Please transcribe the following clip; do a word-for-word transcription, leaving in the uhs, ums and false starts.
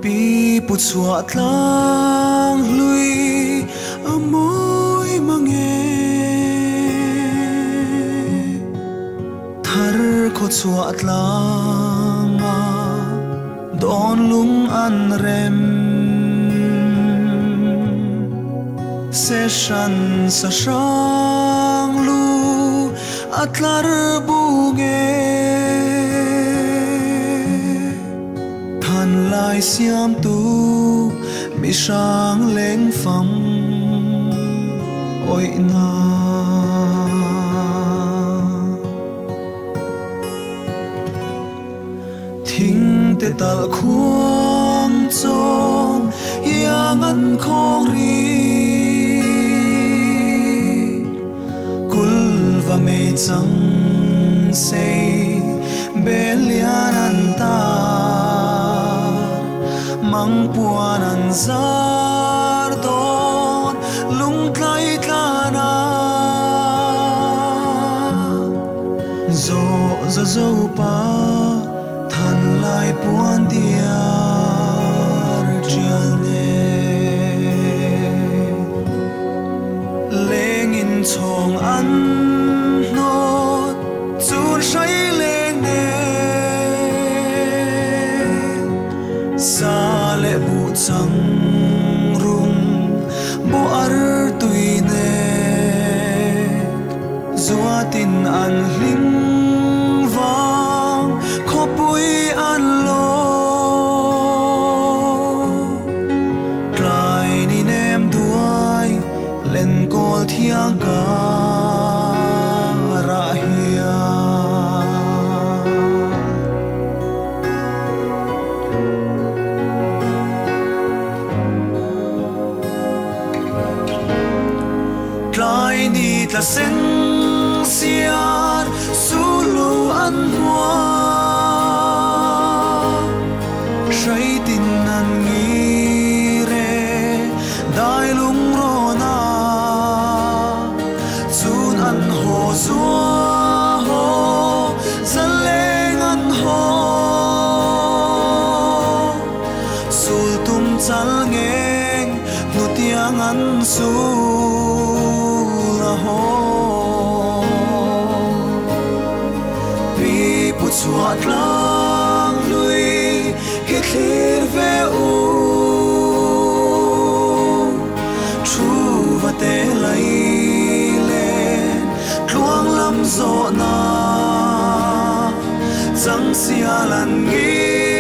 pi pu chuat lang lui amoi mange thar kho chuat lang a don lung an rem se shan sa shang lu atlar buge than lai siam tu mi sang leng pham oi na thing te tal khuang chom yang an khong ri kul va me chang se belian an ta mang puan an zar don lung tlai tlana zo zo zo pa than lai puan diar chial ne leng in chong an not chun shai leng ne sa le bu chang rung bo ar tui ne zuatin an hling wang khopui an lo trai ni nem duai len kol thiang ka ra hia trai ni tla sen siar sulu an hua shai tin an ngi re dai lung ro na chun an ho zua ho zaleng an ho sul tum chal ngeng nu tiang an su la ho pi pu chuat lang lui ki thlir ve u thu va te lai len tluang lam zo na chang sia lan ngi